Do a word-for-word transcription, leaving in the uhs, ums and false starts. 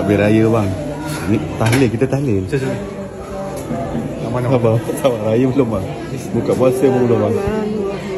takbir raya bang. Ni tahlil, kita tahlil. Macam mana? Apa? Sama raya belum bang. Buka puasa pun belum bang.